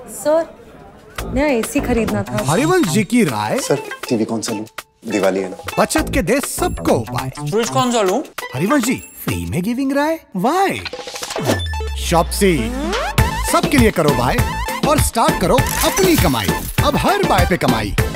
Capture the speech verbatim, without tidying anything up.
Sir, नया AC खरीदना था। हरिवंश जी की राय। सर, टीवी कौन सा लूं? दिवाली है ना। बचत के दे सबको उपाय। फ्रिज कौन सा लूं? हरिवंश जी फ्री में गिविंग राय। वाई शॉप्सी सबके लिए करो बाय और स्टार्ट करो अपनी कमाई। अब हर बाय पे कमाई।